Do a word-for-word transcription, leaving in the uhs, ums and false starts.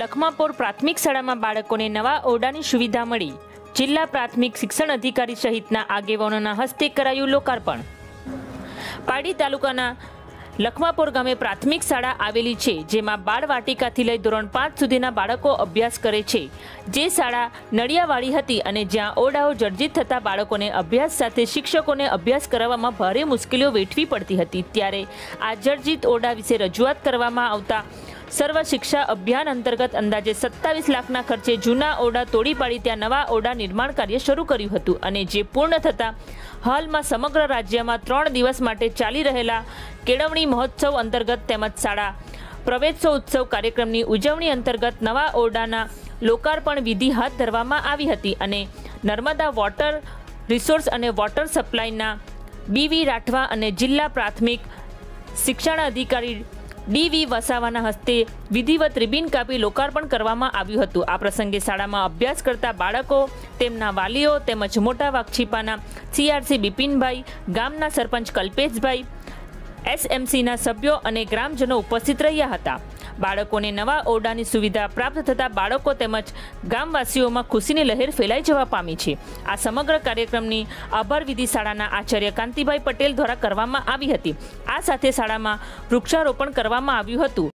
લખમાપોર પ્રાથમિક શાળામાં બાળકોને નવા ઓરડાની સુવિધા મળી. જિલ્લા પ્રાથમિક શિક્ષણ અધિકારી સહિતના આગેવાનોના હસ્તે કરાયું લોકાર્પણ. પારડી તાલુકાના લખમાપોર ગામે પ્રાથમિક શાળા આવેલી છે, જેમાં બાળવાટિકાથી લઈ ધોરણ પાંચ સુધીના બાળકો અભ્યાસ કરે છે. જે શાળા નળિયાવાળી હતી અને જ્યાં ઓરડાઓ જર્જરિત થતા બાળકોને અભ્યાસ સાથે શિક્ષકોને અભ્યાસ કરાવવામાં ભારે મુશ્કેલીઓ વેઠવી પડતી હતી, ત્યારે આ જર્જરિત ઓરડા વિશે રજૂઆત કરવામાં આવતા સર્વ શિક્ષા અભિયાન અંતર્ગત અંદાજે સત્તાવીસ લાખના ખર્ચે જૂના ઓરડા તોડી પાડી ત્યાં નવા ઓરડા નિર્માણ કાર્ય શરૂ કર્યું હતું અને જે પૂર્ણ થતાં હાલમાં સમગ્ર રાજ્યમાં ત્રણ દિવસ માટે ચાલી રહેલા કેળવણી મહોત્સવ અંતર્ગત તેમજ શાળા પ્રવેશોત્સવ ઉત્સવ કાર્યક્રમની ઉજવણી અંતર્ગત નવા ઓરડાના લોકાર્પણ વિધિ હાથ ધરવામાં આવી હતી અને નર્મદા વોટર રિસોર્સ અને વોટર સપ્લાયના બીવી રાઠવા અને જિલ્લા પ્રાથમિક શિક્ષણ અધિકારી ડીવી વસાવાના હસ્તે વિધિવત રિબિન કાપી લોકાર્પણ કરવામાં આવ્યું હતું. આ પ્રસંગે શાળામાં અભ્યાસ કરતા બાળકો, તેમના વાલીઓ તેમજ મોટા વાઘછીપાના સીઆરસી બિપિનભાઈ, ગામના સરપંચ કલ્પેશભાઈ, એસએમસીના સભ્યો અને ગ્રામજનો ઉપસ્થિત રહ્યા હતા. બાળકોને નવા ઓરડાની સુવિધા પ્રાપ્ત થતાં બાળકો તેમજ ગામવાસીઓમાં ખુશીની લહેર ફેલાઈ જવા પામી છે. આ સમગ્ર કાર્યક્રમની આભાર વિધિ શાળાના આચાર્ય કાંતિભાઈ પટેલ દ્વારા કરવામાં આવી હતી. આ સાથે શાળામાં વૃક્ષારોપણ કરવામાં આવ્યું હતું.